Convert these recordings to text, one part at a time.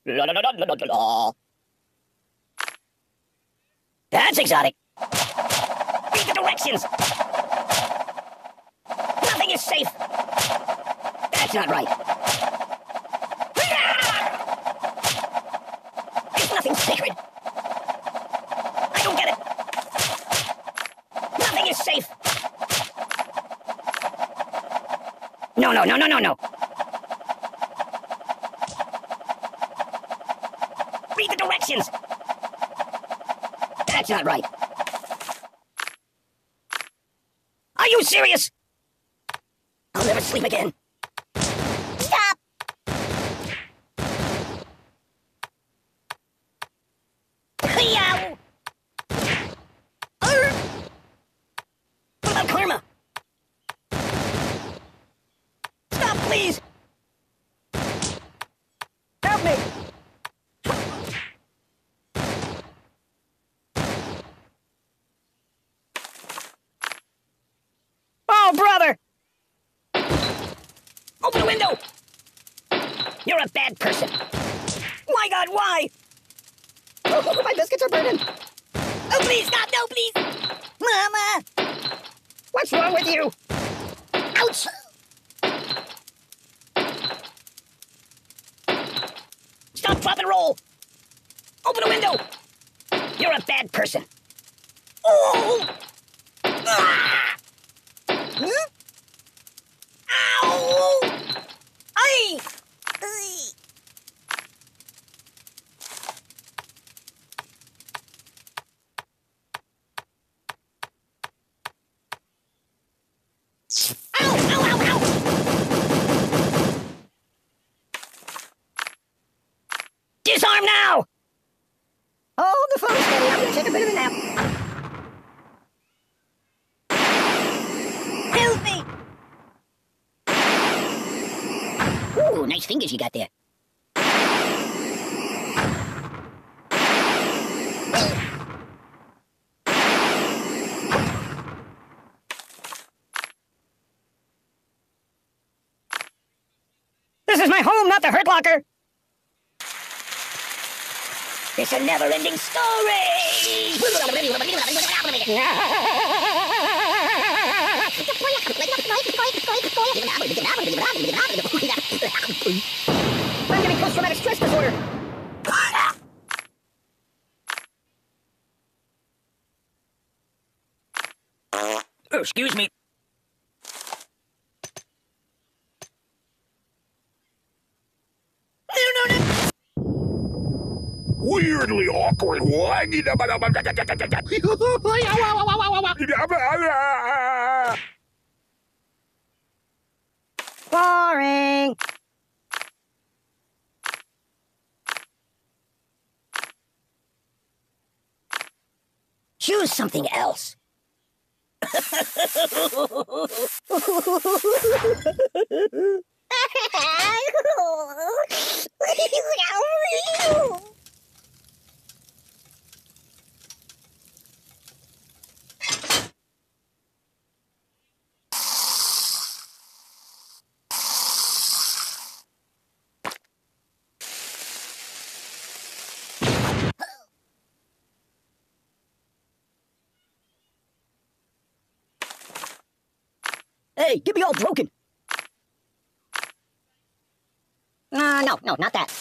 La la la la la la la. That's exotic. Read the directions. Nothing is safe. That's not right. There's nothing sacred. I don't get it. Nothing is safe. No, no, no, no, no, no. Read the directions. That's not right. Are you serious? I'll never sleep again. Stop! Yow! What about karma? Stop, please! Help me! Oh, brother! Open the window! You're a bad person. My God, why? Oh, my biscuits are burning. Oh, please, stop, no, please. Mama! What's wrong with you? Ouch! Stop, drop, and roll. Open the window. You're a bad person. Oh! Ah! Huh? Ow! Ay! Ay! Ow! Ow! Ow! Ow! Disarm now! Hold the phone steady. I'm gonna take a bit of a nap. Help me! Ooh, nice fingers you got there. This is my home, not the Hurt Locker! It's a never-ending story! I'm getting post-traumatic stress disorder! Oh, excuse me. No, no, no! Weirdly awkward one. Boring! Choose something else. Hey, get me all broken. No, not that.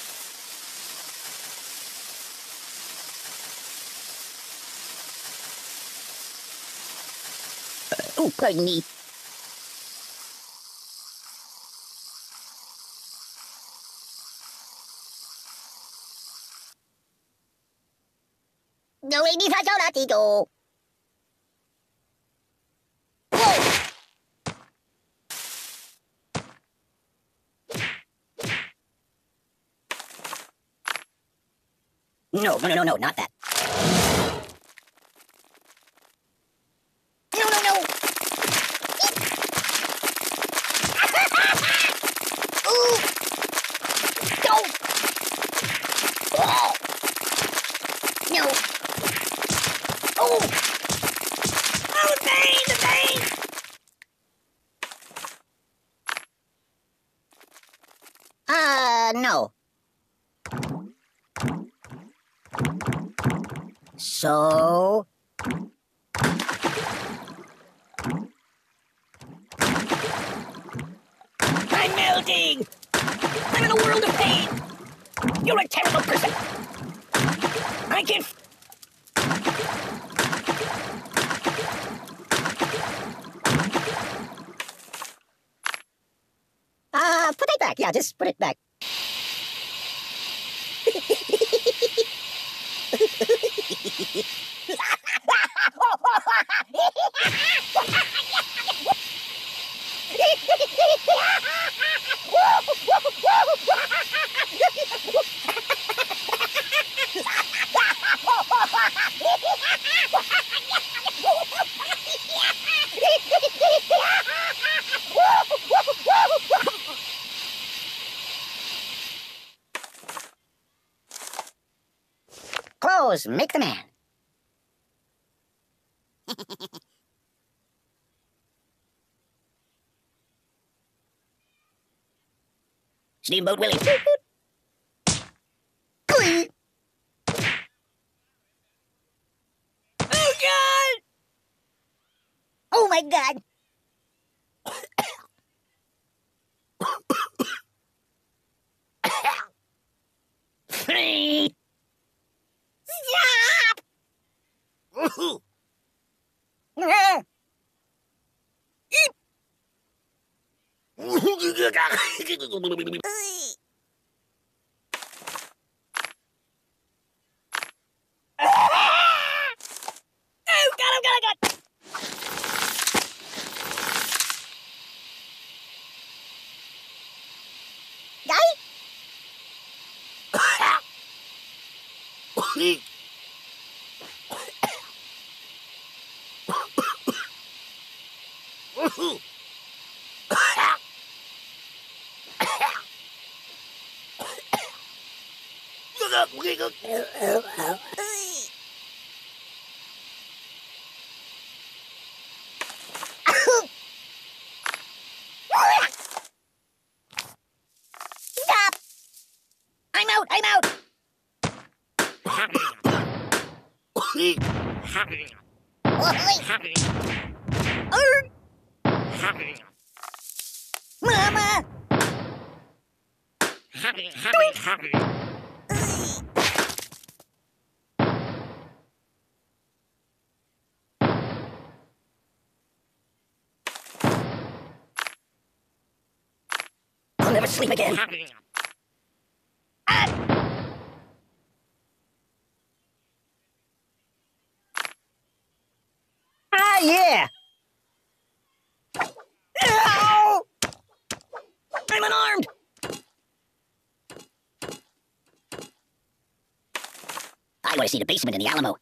Oh, pardon me. No, ini saja lah tidur. No, not that. No. Ooh. No. Oh. No. Oh. Oh, the pain, the pain. No. So... I'm melting! I'm in a world of pain! You're a terrible person! I can't... Put it back. Yeah, just put it back. Clothes make the man. Steamboat Willie. Oh, God! Oh, my God! Stop! Oh, God! Stop! I'm out! Mama! I'll never sleep again. Yeah! Ow! I'm unarmed! I want to see the basement in the Alamo.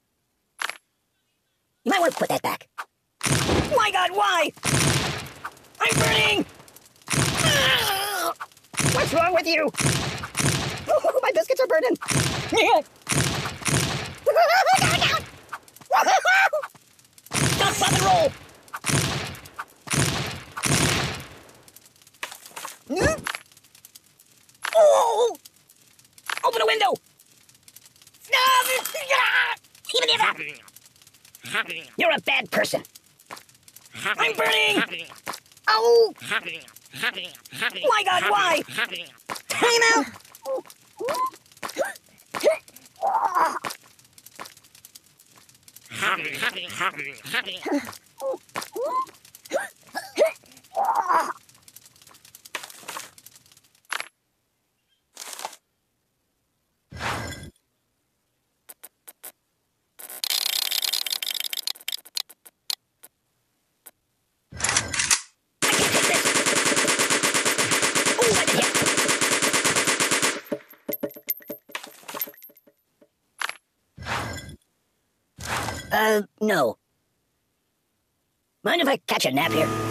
You might want to put that back. My God, why? I'm burning! What's wrong with you? Oh, my biscuits are burning! Stop, pop, and roll! Oh! Open a window! You're a bad person. I'm burning! Oh! My God, why? Time out! No. Mind if I catch a nap here?